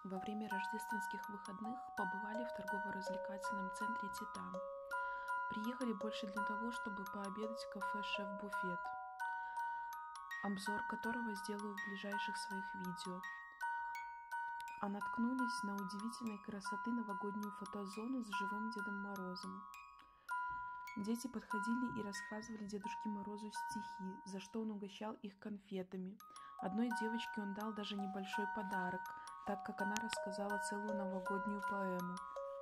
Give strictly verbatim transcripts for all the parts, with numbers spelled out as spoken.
Во время рождественских выходных побывали в торгово-развлекательном центре «Титан». Приехали больше для того, чтобы пообедать в кафе «Шеф-буфет», обзор которого сделаю в ближайших своих видео. А наткнулись на удивительной красоты новогоднюю фотозону с живым Дедом Морозом. Дети подходили и рассказывали Дедушке Морозу стихи, за что он угощал их конфетами. Одной девочке он дал даже небольшой подарок, так как она рассказала целую новогоднюю поэму.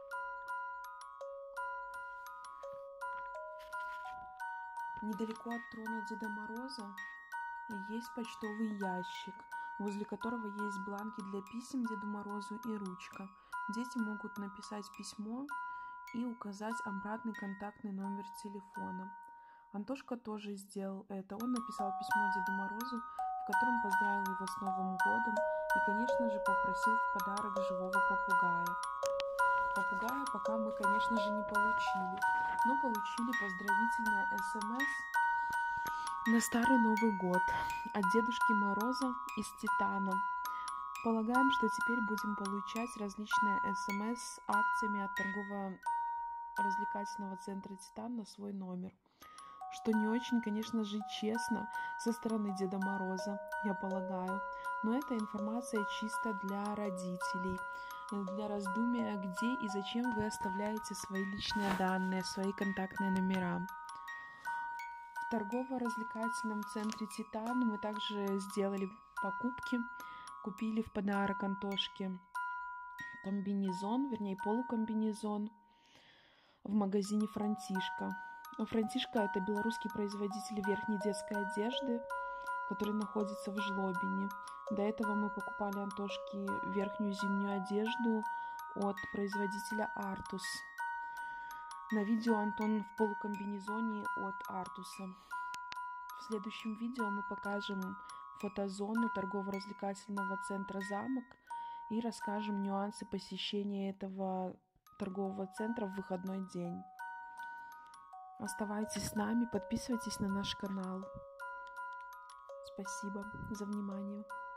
Недалеко от трона Деда Мороза есть почтовый ящик, возле которого есть бланки для писем Деду Морозу и ручка. Дети могут написать письмо и указать обратный контактный номер телефона. Антошка тоже сделал это. Он написал письмо Деду Морозу, в котором поздравил его с Новым годом и, конечно же, попросил в подарок живого попугая. Попугая пока мы, конечно же, не получили, но получили поздравительное СМС на Старый Новый год от Дедушки Мороза из Титана. Полагаем, что теперь будем получать различные СМС с акциями от торгово-развлекательного центра «Титан» на свой номер. Что не очень, конечно же, честно со стороны Деда Мороза, я полагаю. Но эта информация чисто для родителей, для раздумия, где и зачем вы оставляете свои личные данные, свои контактные номера. В торгово-развлекательном центре «Титан» мы также сделали покупки, купили в подарок Антошке комбинезон, вернее полукомбинезон в магазине «Франтишка». «Франтишка» — это белорусский производитель верхней детской одежды, который находится в Жлобине. До этого мы покупали Антошке верхнюю зимнюю одежду от производителя «Артус». На видео Антон в полукомбинезоне от «Артуса». В следующем видео мы покажем фотозону торгово-развлекательного центра «Замок» и расскажем нюансы посещения этого торгового центра в выходной день. Оставайтесь с нами, подписывайтесь на наш канал. Спасибо за внимание.